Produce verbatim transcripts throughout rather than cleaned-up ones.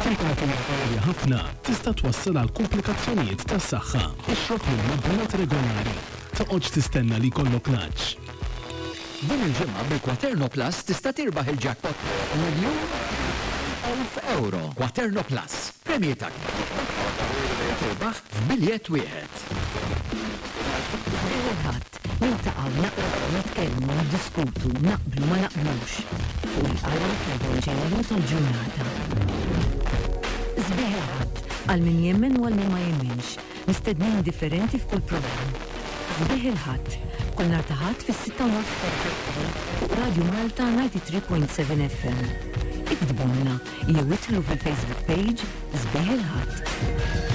Temperatura għolja ħafna tista' twassal għal komplikazzjonijiet tas-saħħa. Ixroq mill-maddonat regolari. Toqgħodx tistenna li jkollok naċċ. Din il-ġimgħa bil-Quaterno Plus tista' tirbaħ il-jackpot miljun elf euro. Quaterno Plus, premji tak. Tirbaħ f'biljett wieħed. Il-ħadd niltaqgħu naqgħu nitkellmu niddiskutu naqblu ma naqblux fuq il-qalb tal-Evanġelju tal-ġurnata. Sbieħ il-ħadd għal min jemmen u għal min ma jemmenx, mistednin differenti f'kull programm. Sbieħ il-ħadd kull nhar ta' ħadd fis-sitta u nofs fuq Radio Malta ninety-three point seven F M. Iktbulna jew idħlu fil-Facebook page Sbieħ il-ħadd.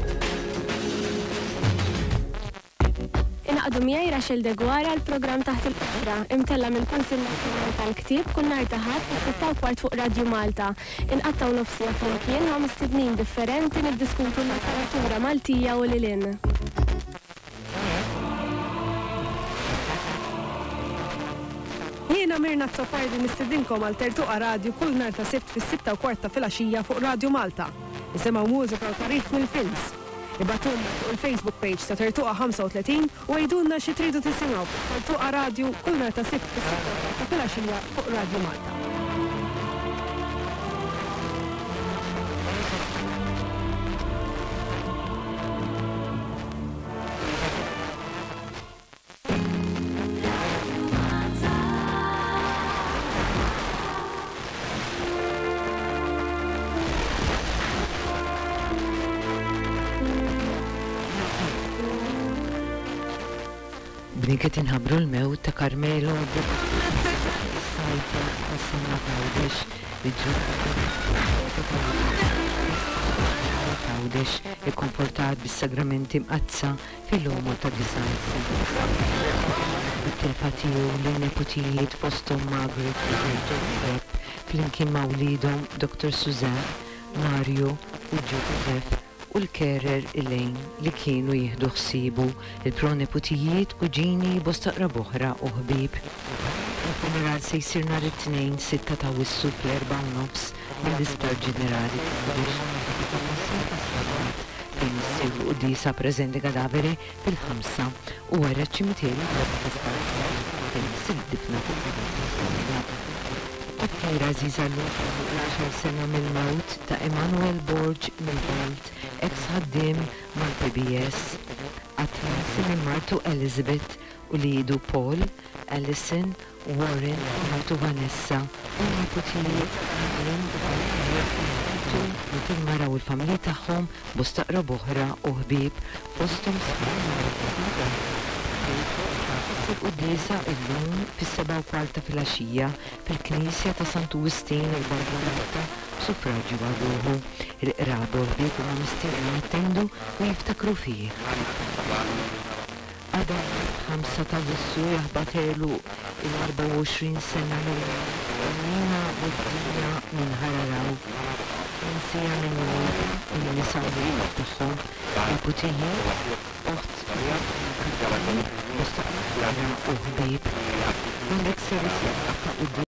Inaqdu miegħi Rachel de Guara l-programm taħt il-qatra imtella mill-Kunsill Nazzjonali tal-Ktieb kull nhar ta' ħadd fis-sitta u kwart fuq Radio Malta. Inqattaw nofsija flimkien ma' mistednin differenti niddiskutu l-letteratura Maltija u lilin. Jiena Mirna Tsopardi nistedinkom għal Tertuqa Radio kull nhar ta' sibt fis-sitta u kwart ta' filgħaxija fuq Radio Malta. Isimgħu mużika u tarikh mill-films. Ibatulna fuq il-Facebook page ta' Tertuqa three u għidulna xi tridu tisimgħu Tertuqa Radio kull nhar ta' sibt fis-sitta ta' filgħaxija fuq Radio Malta. Bniket inħabru l-mewt ta' Carmelo Sajta ta' Sanna Tawdex Tawdex ikkomportat bis-sagramenti mqazza fil-lumu ta' disajsa. Il-telfatiju l-nepotijiet fostom Margaret Joseph flimkien ma' wlidhom Doktor Suzanne, Mario u Joseph u l-kerer il-lejn li kienu jieħdu ħsibu il-proneputijiet kuġini bosta boħra u ħbib. Il-funeral se jsir nhar it-tnejn sitta ta' wissu fl-erba' u nofs mill-Isptar Ġenerali fejn issir qudiesa preżenti kadavere fil-ħamsa u wara ċ-ċimitieri fejn issir difna Kajra Aziza l-għaxar sena mill-mewt ta' Emanuel Borg mill-Belt, ex-ħaddim mal-P B S, għatnasi minn martu Elizabeth u li jidu Paul, Allison, Warren, martu Vanessa, u niputijiet għadrim u t-mara u l-familji tagħhom bostaqra boħra u ħbib postum Fil-Qudiesa illum fis-seba' u kwarta filgħaxija fil-Knisja ta' Sant'Ugustin il-Barbanata b'suffraġġju għaduhu. Il-qraba u l-ħbieb huma mistiednin jattendu u jiftakru fih. Għada ħamsa ta' Wissu jaħbatelu il-arba' u għoxrin sena l-għamina buddina minn ħararaw. Insija minn u l-nisaw li tagħhom il-putijiet uħt Bostaqra u ħbib, għandek servizzi